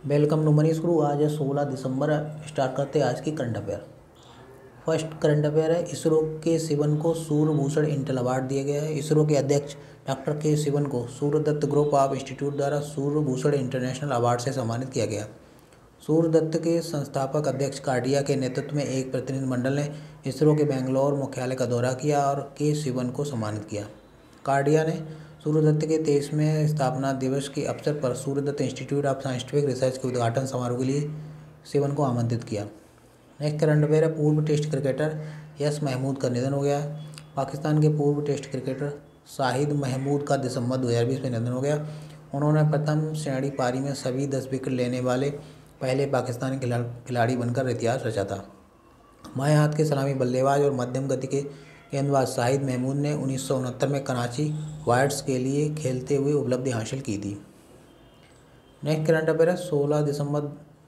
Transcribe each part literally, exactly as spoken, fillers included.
Welcome to money गुरु। आज है सोलह दिसंबर। स्टार्ट करते हैं आज की current affair. First current affair है, इसरो के सिवन को सूर्य भूषण इंटेल अवार्ड दिया गया है। इसरो के अध्यक्ष डॉक्टर के सिवन को सूर्यदत्त ग्रुप ऑफ इंस्टीट्यूट द्वारा सूर्य भूषण इंटरनेशनल अवार्ड से सम्मानित किया गया। सूर्यदत्त के संस्थापक अध्यक्ष कार्डिया के नेतृत्व में एक प्रतिनिधिमंडल ने इसरो के बेंगलोर मुख्यालय का दौरा किया और के सिवन को सम्मानित किया। कार्डिया ने सूर्यदत्त के तेईसवें स्थापना दिवस के अवसर पर Suryadatta institute of scientific research के उद्घाटन समारोह के लिए सिवन को आमंत्रित किया। नेक्स्ट करंट अफेयर है, पूर्व टेस्ट क्रिकेटर यस महमूद का निधन हो गया है। पाकिस्तान के पूर्व टेस्ट क्रिकेटर शाहिद महमूद का दिसंबर दो हज़ार बीस में निधन हो गया। उन्होंने प्रथम श्रेणी पारी में सभी दस विकेट लेने वाले पहले पाकिस्तानी खिलाड़ी बनकर इतिहास रचा था। बाएं हाथ के सलामी बल्लेबाज और मध्यम गति के गेंदबाज शाहिद महमूद ने उन्नीस सौ उनहत्तर में कराची वाइट्स के लिए खेलते हुए उपलब्धि हासिल की थी। नेक्स्ट करंट अफेयर है, सोलह दिसंबर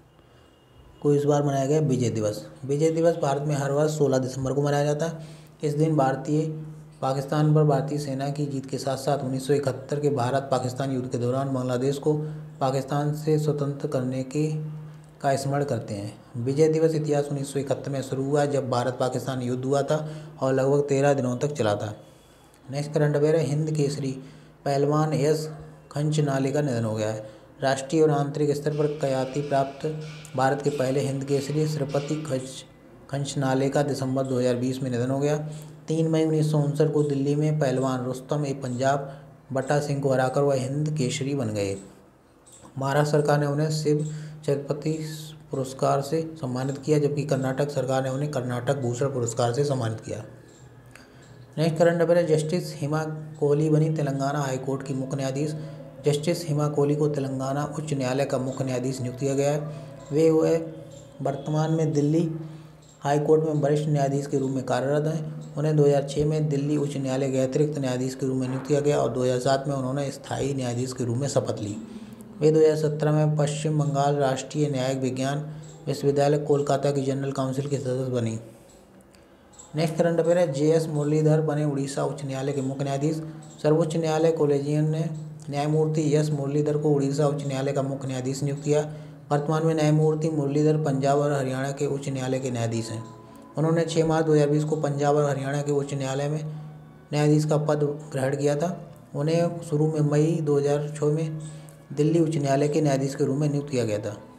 को इस बार मनाया गया विजय दिवस। विजय दिवस भारत में हर वर्ष सोलह दिसंबर को मनाया जाता है। इस दिन भारतीय पाकिस्तान पर भारतीय सेना की जीत के साथ साथ उन्नीस सौ इकहत्तर के भारत पाकिस्तान युद्ध के दौरान बांग्लादेश को पाकिस्तान से स्वतंत्र करने के का स्मरण करते हैं। विजय दिवस इतिहास उन्नीस सौ इकहत्तर में शुरू हुआ जब भारत पाकिस्तान युद्ध हुआ था और लगभग तेरह दिनों तक चला था। नेक्स्ट करंट अफेयर है, हिंद केसरी पहलवान एस खंचनाले का निधन हो गया है। राष्ट्रीय और आंतरिक स्तर पर ख्याति प्राप्त भारत के पहले हिंद केसरी श्रीपति खंचनाले का दिसंबर दो हज़ार बीस में निधन हो गया। तीन मई उन्नीस सौ उनसठ को दिल्ली में पहलवान रुस्तम ए पंजाब बट्टा सिंह को हराकर वह हिंद केसरी बन गए। महाराष्ट्र सरकार ने उन्हें शिव छत्रपति पुरस्कार से सम्मानित किया, जबकि कर्नाटक सरकार ने उन्हें कर्नाटक भूषण पुरस्कार से सम्मानित किया। नेक्स्ट करंट अफेयर है, जस्टिस हिमा कोहली बनी तेलंगाना हाईकोर्ट की मुख्य न्यायाधीश। जस्टिस हिमा कोहली को तेलंगाना उच्च न्यायालय का मुख्य न्यायाधीश नियुक्त किया गया है। वे वे वर्तमान में दिल्ली हाईकोर्ट में वरिष्ठ न्यायाधीश के रूप में कार्यरत हैं। उन्हें दो हज़ार छह में दिल्ली उच्च न्यायालय के अतिरिक्त न्यायाधीश के रूप में नियुक्त किया गया और दो हज़ार सात में उन्होंने स्थायी न्यायाधीश के रूप में शपथ ली। वे दो हज़ार सत्रह में पश्चिम बंगाल राष्ट्रीय न्यायिक विज्ञान विश्वविद्यालय कोलकाता की जनरल काउंसिल की सदस्य बनी। नेक्स्ट करंट अफेयर है, जे एस मुरलीधर बने उड़ीसा उच्च न्यायालय के मुख्य न्यायाधीश। सर्वोच्च न्यायालय कॉलेजियन ने न्यायमूर्ति एस मुरलीधर को उड़ीसा उच्च न्यायालय का मुख्य न्यायाधीश नियुक्त किया। वर्तमान में न्यायमूर्ति मुरलीधर पंजाब और हरियाणा के उच्च न्यायालय के न्यायाधीश हैं। उन्होंने छह मार्च दो हज़ार बीस को पंजाब और हरियाणा के उच्च न्यायालय में न्यायाधीश का पद ग्रहण किया था। उन्हें शुरू में मई दो हज़ार छः में दिल्ली उच्च न्यायालय के न्यायाधीश के रूप में नियुक्त किया गया था।